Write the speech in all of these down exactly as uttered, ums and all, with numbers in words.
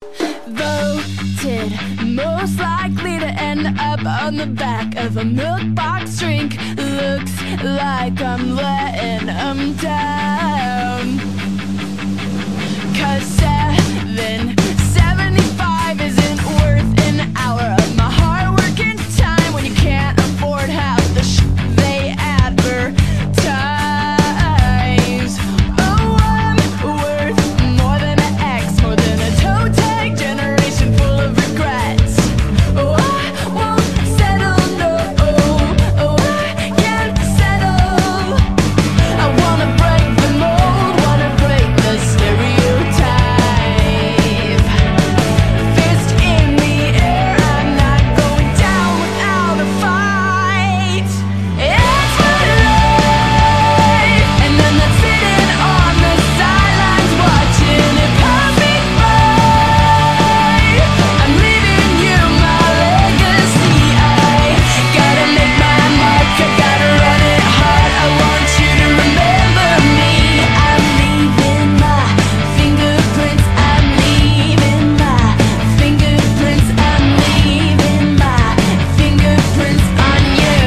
Voted most likely to end up on the back of a milk box drink. Looks like I'm letting them down. Cause seven seventy-five isn't worth an hour of my hard work and time when you can't afford half the sh they advertise. Oh, I'm worth more than an X, more than a toe tag generation full of regrets. Oh, I won't settle, no. Oh, I can't settle. I wanna break the mold, wanna break the stereotype. Fist in the air, I'm not going down without a fight. It's my life, and I'm not sitting on the sidelines watching it pass me by. I'm leaving you my legacy. I gotta make my mark, I gotta run it hard. I want you to remember me. I'm leaving my fingerprints, I'm leaving my fingerprints, I'm leaving my fingerprints on you.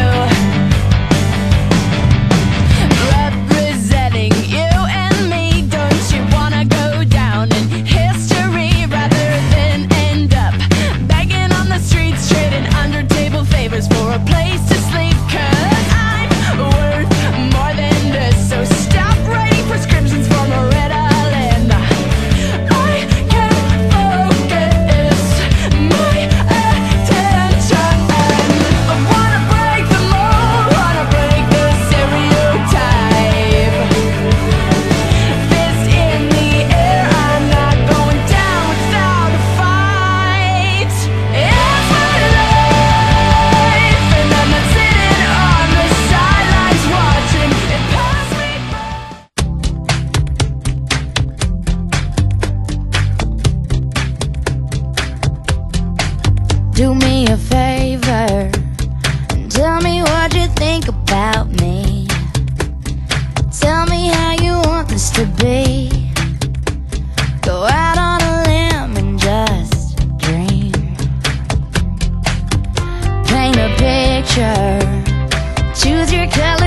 Representing you and me, don't you wanna go down in history rather than end up begging on the streets, trading under table favors for a place to sleep? Cause I'm worth more than this, so stop writing prescriptions for Moretta Land. I can't focus my attention. I wanna break the mold, wanna break the stereotype. Fist in the air, I'm not going down without a fight. It's my life, and I'm not sitting on the sidelines watching it pass me by. Do me a favor and tell me what you think about me. Tell me how you want this to be. Go out on a limb and just dream. Paint a picture, choose your color